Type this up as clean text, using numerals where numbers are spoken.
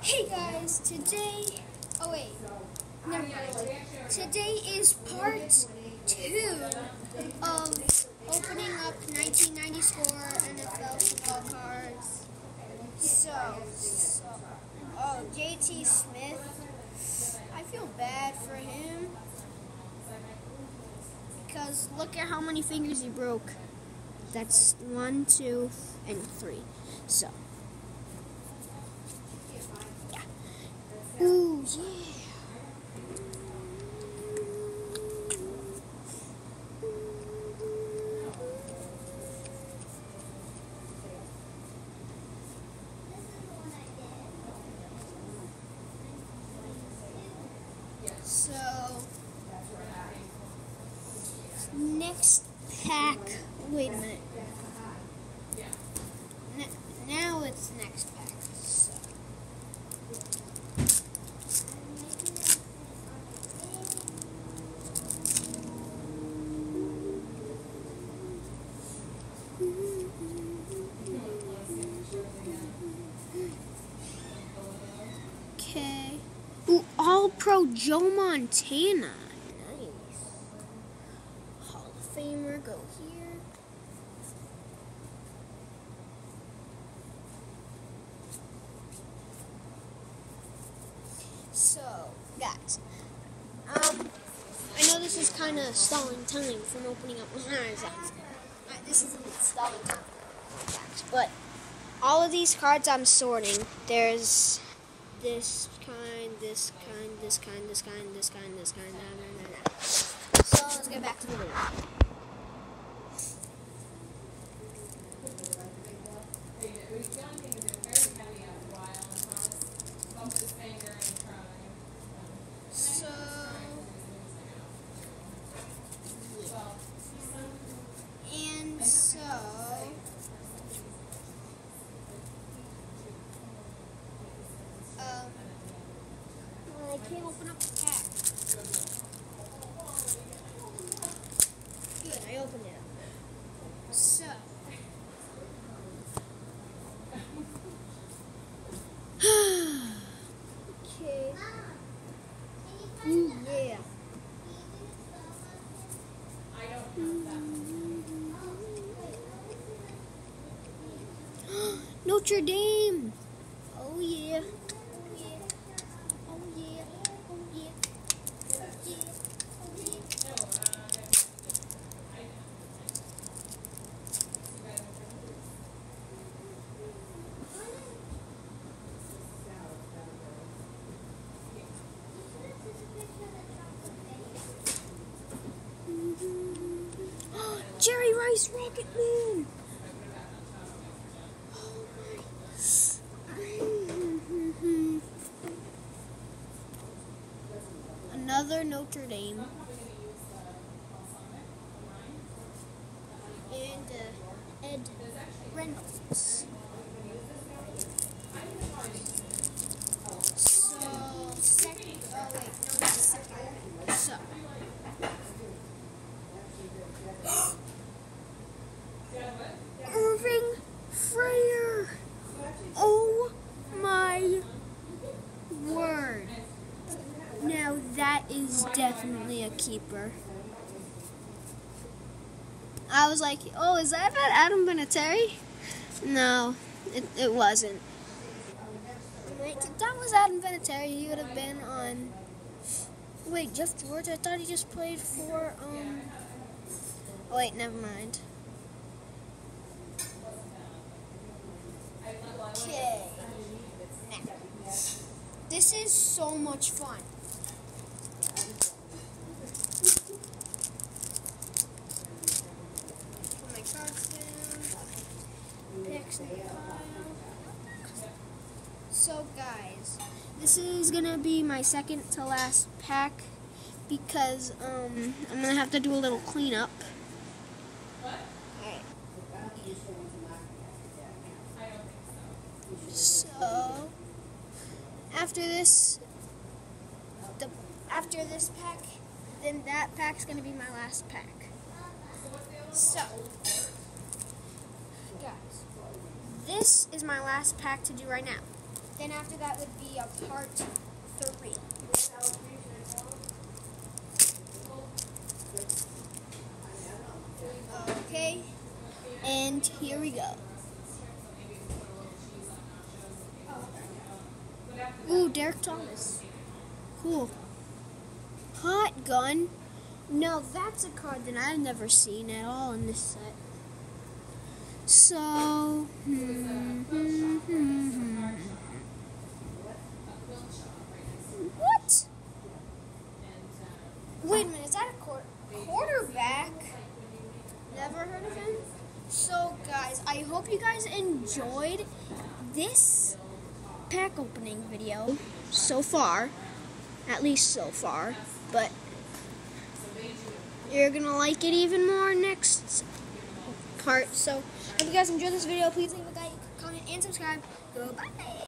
Hey guys, today, never mind. Today is part 2 of opening up 1994 NFL football cards. JT Smith, I feel bad for him because look at how many fingers he broke. That's 1, 2, and 3. So. Ooh, yeah. So, next pack. Wait a minute. Now it's next pack. So. Okay. Ooh, All-Pro Joe Montana. Nice. Hall of Famer, go here. So, guys, I know this is kind of stalling time from opening up this isn't stalling time, but all of these cards I'm sorting. There's this kind, this kind, this kind, this kind, this kind, this kind, So let's get back to the video. I can't open up the pack. Good, I opened it up. So. Okay. Ooh, yeah. Notre Dame. Oh yeah. Jerry Rice, Rocket Man. Another Notre Dame. And Ed Reynolds. Irving Freyer. Oh my word. Now that is definitely a keeper. I was like, oh, is that Adam Vinatieri? No, it wasn't. Wait, if that was Adam Vinatieri, he would have been on... Wait, Jeff George? I thought he just played for, Oh, wait, never mind. Okay. Now, this is so much fun. Put my cards down. Picks in the pile. So, guys, this is gonna be my second to last pack because I'm gonna have to do a little cleanup. So, after this pack, then that pack's gonna be my last pack. So, guys, this is my last pack to do right now. Then after that would be a part 3. Okay, and here we go. Ooh, Derek Thomas. Cool. Hot gun. No, that's a card that I've never seen at all in this set. So, what? Wait a minute, is that a quarterback? Never heard of him? So, guys, I hope you guys enjoyed this pack opening video so far. At least so far. But you're going to like it even more next part. So, if you guys enjoyed this video, please leave a like, comment, and subscribe. Goodbye.